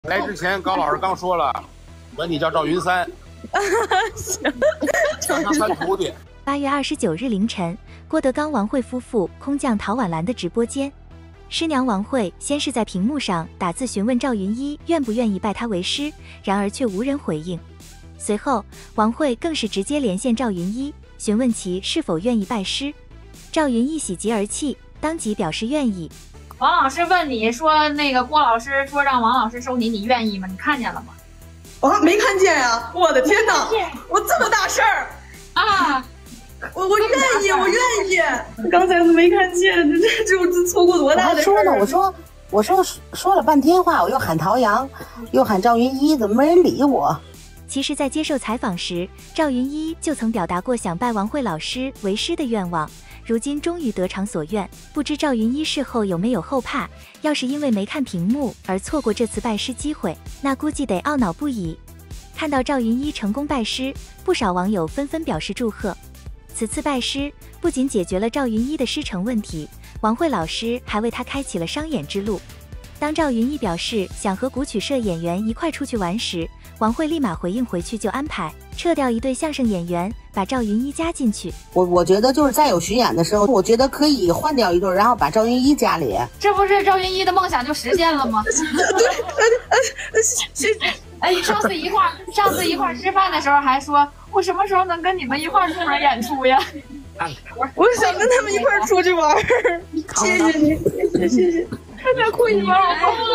来之前，高老师刚说了，管你叫赵云三， 行， 叫他三徒弟。 8月29日凌晨，郭德纲、王慧夫妇空降陶宛兰的直播间。师娘王慧先是在屏幕上打字询问赵云一愿不愿意拜他为师，然而却无人回应。随后，王慧更是直接连线赵云一，询问其是否愿意拜师。赵云一喜极而泣，当即表示愿意。 王老师问你说，那个郭老师说让王老师收你，你愿意吗？你看见了吗？ 我没看见呀！我的天哪，我这么大事儿啊！ 我愿意，我愿意。刚才都没看见，这错过多大的事儿！ 我说了半天话，我又喊陶阳，又喊赵云一，怎么没人理我？ 其实，在接受采访时，赵云一就曾表达过想拜王慧老师为师的愿望。如今终于得偿所愿，不知赵云一事后有没有后怕？要是因为没看屏幕而错过这次拜师机会，那估计得懊恼不已。看到赵云一成功拜师，不少网友纷纷表示祝贺。此次拜师不仅解决了赵云一的师承问题，王慧老师还为他开启了商演之路。当赵云一表示想和古曲社演员一块出去玩时，王慧立马回应回去就安排，撤掉一对相声演员，把赵云一加进去。 我觉得就是再有巡演的时候，我觉得可以换掉一对，然后把赵云一加里。 这不是赵云一的梦想就实现了吗？哎，上次一块吃饭的时候还说，我什么时候能跟你们一块出门演出呀？ 我想跟他们一块出去玩。谢谢你，谢谢。再哭一把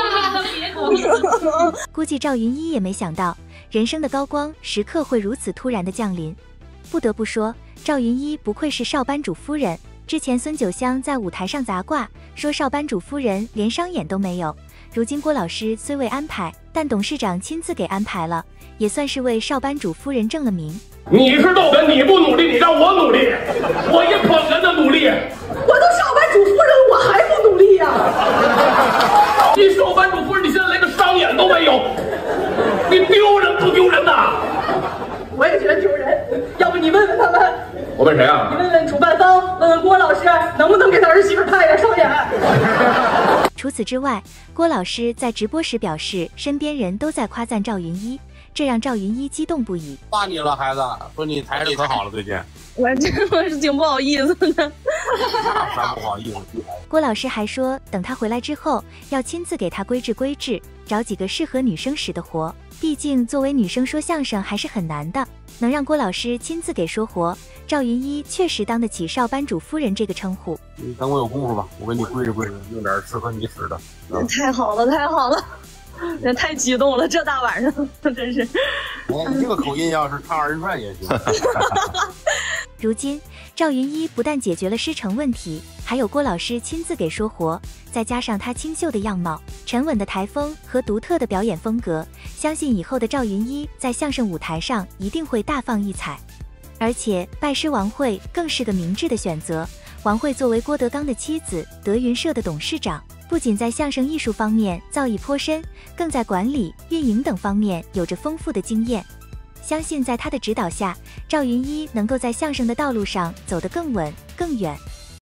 我。 估计赵云一也没想到，人生的高光时刻会如此突然的降临。不得不说，赵云一不愧是少班主夫人。之前孙九香在舞台上砸挂，说少班主夫人连商演都没有。如今郭老师虽未安排，但董事长亲自给安排了，也算是为少班主夫人正了名。 你是逗哏，你不努力，你让我努力，我一捧哏的努力。 我都少班主夫人，我还不努力呀？ 你少班主夫人，你现在连个商演都没有，你丢人不丢人呐？ 我也觉得丢人，要不你问问他们。 我问谁啊？ 你问问主办方，问问郭老师，能不能给他儿媳妇拍点商演？ 除此之外，郭老师在直播时表示，身边人都在夸赞赵云一，这让赵云一激动不已。 夸你了，孩子，说你台上可好了，最近。 我是挺不好意思的。 啥不好意思？ 郭老师还说，等他回来之后，要亲自给他规制，找几个适合女生使的活。毕竟作为女生说相声还是很难的，能让郭老师亲自给说活，赵云一确实当得起少班主夫人这个称呼。 你等我有功夫吧，我给你规制，用点适合你使的。 太好了，太好了。也太激动了，这大晚上真是。 你这个口音要是唱二人转也行。 如今赵云一不但解决了师承问题，还有郭老师亲自给说活，再加上他清秀的样貌、沉稳的台风和独特的表演风格，相信以后的赵云一在相声舞台上一定会大放异彩。而且拜师王慧更是个明智的选择。王慧作为郭德纲的妻子，德云社的董事长，不仅在相声艺术方面造诣颇深，更在管理、运营等方面有着丰富的经验。相信在他的指导下，赵云一能够在相声的道路上走得更稳、更远。